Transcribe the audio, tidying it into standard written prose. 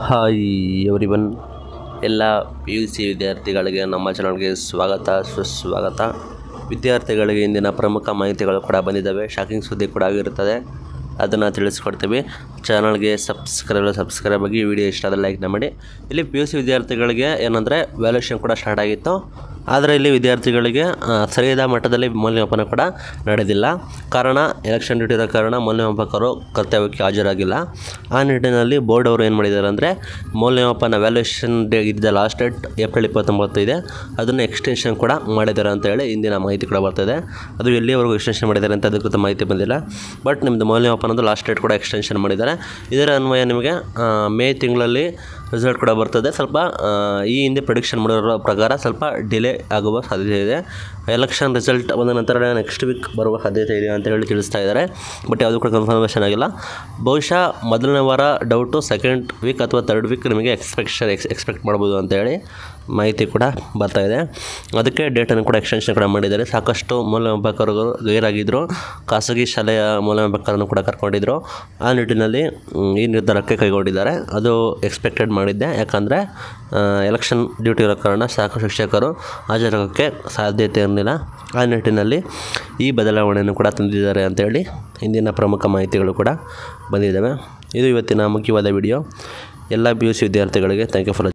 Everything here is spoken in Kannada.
ಹಾಯ್ ಎವ್ರಿವನ್, ಎಲ್ಲ PUC ವಿದ್ಯಾರ್ಥಿಗಳಿಗೆ ನಮ್ಮ ಚಾನಲ್ಗೆ ಸುಸ್ವಾಗತ. ವಿದ್ಯಾರ್ಥಿಗಳಿಗೆ ಇಂದಿನ ಪ್ರಮುಖ ಮಾಹಿತಿಗಳು ಕೂಡ ಬಂದಿದ್ದಾವೆ. ಶಾಕಿಂಗ್ ಸುದ್ದಿ ಕೂಡ ಆಗಿರುತ್ತದೆ, ಅದನ್ನು ತಿಳಿಸ್ಕೊಡ್ತೀವಿ. ಚಾನಲ್ಗೆ ಸಬ್ಸ್ಕ್ರೈಬ್ ಆಗಿ. ವಿಡಿಯೋ ಇಷ್ಟ ಆದರೆ ಲೈಕ್ನ ಮಾಡಿ. ಇಲ್ಲಿ PUC ವಿದ್ಯಾರ್ಥಿಗಳಿಗೆ ಏನಂದರೆ ವ್ಯಾಲ್ಯೂಯೇಷನ್ ಕೂಡ ಸ್ಟಾರ್ಟ್ ಆಗಿತ್ತು, ಆದರೆ ಇಲ್ಲಿ ವಿದ್ಯಾರ್ಥಿಗಳಿಗೆ ಸರಿಯಾದ ಮಟ್ಟದಲ್ಲಿ ಮೌಲ್ಯಮಾಪನ ಕೂಡ ನಡೆದಿಲ್ಲ. ಕಾರಣ ಎಲೆಕ್ಷನ್ ಡ್ಯೂಟಿ ಇರೋ ಕಾರಣ ಮೌಲ್ಯಮಾಪಕರು ಕರ್ತವ್ಯಕ್ಕೆ ಹಾಜರಾಗಿಲ್ಲ. ಆ ನಿಟ್ಟಿನಲ್ಲಿ ಬೋರ್ಡ್ ಅವರು ಏನು ಮಾಡಿದ್ದಾರೆ ಅಂದರೆ ಮೌಲ್ಯಮಾಪನ ವ್ಯಾಲ್ಯೂಯೇಷನ್ ಡೇ ಇದ್ದ ಲಾಸ್ಟ್ ಡೇಟ್ ಏಪ್ರಿಲ್ 29 ಇದೆ, ಅದನ್ನು ಎಕ್ಸ್ಟೆನ್ಷನ್ ಕೂಡ ಮಾಡಿದ್ದಾರೆ ಅಂತ ಹೇಳಿ ಇಂದಿನ ಮಾಹಿತಿ ಕೂಡ ಬರ್ತಾಯಿದೆ. ಅದು ಎಲ್ಲಿವರೆಗೂ ಎಕ್ಸ್ಟೆನ್ಷನ್ ಮಾಡಿದ್ದಾರೆ ಅಂತ ಅಧಿಕೃತ ಮಾಹಿತಿ ಬಂದಿಲ್ಲ. ಬಟ್ ನಿಮ್ಮದು ಮೌಲ್ಯಮಾಪನದ ಲಾಸ್ಟ್ ಡೇಟ್ ಕೂಡ ಎಕ್ಸ್ಟೆನ್ಷನ್ ಮಾಡಿದ್ದಾರೆ. ಇದರ ಅನ್ವಯ ನಿಮಗೆ ಮೇ ತಿಂಗಳಲ್ಲಿ ರಿಸಲ್ಟ್ ಕೂಡ ಬರ್ತದೆ. ಸ್ವಲ್ಪ ಈ ಹಿಂದೆ ಪ್ರೆಡಿಕ್ಷನ್ ಮಾಡಿರೋ ಪ್ರಕಾರ ಸ್ವಲ್ಪ ಡಿಲೇ ಆಗುವ ಸಾಧ್ಯತೆ ಇದೆ. ಎಲೆಕ್ಷನ್ ರಿಸಲ್ಟ್ ಬಂದ ನಂತರ ನೆಕ್ಸ್ಟ್ ವೀಕ್ ಬರುವ ಸಾಧ್ಯತೆ ಇದೆ ಅಂತ ಹೇಳಿ ತಿಳಿಸ್ತಾ ಇದ್ದಾರೆ. ಬಟ್ ಯಾವುದು ಕೂಡ ಕನ್ಫರ್ಮೇಷನ್ ಆಗಿಲ್ಲ. ಬಹುಶಃ ಮೊದಲನೇ ವಾರ ಡೌಟು, ಸೆಕೆಂಡ್ ವೀಕ್ ಅಥವಾ ಥರ್ಡ್ ವೀಕ್ ನಿಮಗೆ ಎಕ್ಸ್ಪೆಕ್ಟ್ ಮಾಡ್ಬೋದು ಅಂತ ಹೇಳಿ ಮಾಹಿತಿ ಕೂಡ ಬರ್ತಾಯಿದೆ. ಅದಕ್ಕೆ ಡೇಟನ್ನು ಕೂಡ ಎಕ್ಸ್ಟೆನ್ಷನ್ ಕೂಡ ಮಾಡಿದ್ದಾರೆ. ಸಾಕಷ್ಟು ಮೌಲ್ಯಮಾಪಕರು ಗೈರಾಗಿದ್ದರು, ಖಾಸಗಿ ಶಾಲೆಯ ಮೌಲ್ಯಮಾಪಕರನ್ನು ಕೂಡ ಕರ್ಕೊಂಡಿದ್ದರು. ಆ ನಿಟ್ಟಿನಲ್ಲಿ ಈ ನಿರ್ಧಾರಕ್ಕೆ ಕೈಗೊಂಡಿದ್ದಾರೆ. ಅದು ಎಕ್ಸ್ಪೆಕ್ಟೆಡ್ ಮಾಡಿದ್ದೆ, ಯಾಕಂದರೆ ಎಲೆಕ್ಷನ್ ಡ್ಯೂಟಿ ಇರೋ ಕಾರಣ ಸಾಕಷ್ಟು ಶಿಕ್ಷಕರು ಹಾಜರಾಗೋಕ್ಕೆ ಸಾಧ್ಯತೆ ಇರಲಿಲ್ಲ. ಆ ನಿಟ್ಟಿನಲ್ಲಿ ಈ ಬದಲಾವಣೆಯನ್ನು ಕೂಡ ತಂದಿದ್ದಾರೆ ಅಂತೇಳಿ ಇಂದಿನ ಪ್ರಮುಖ ಮಾಹಿತಿಗಳು ಕೂಡ ಬಂದಿದ್ದಾವೆ. ಇದು ಇವತ್ತಿನ ಮುಖ್ಯವಾದ ವಿಡಿಯೋ. ಎಲ್ಲ PUC ವಿದ್ಯಾರ್ಥಿಗಳಿಗೆ ಥ್ಯಾಂಕ್ ಯು ಫಾರ್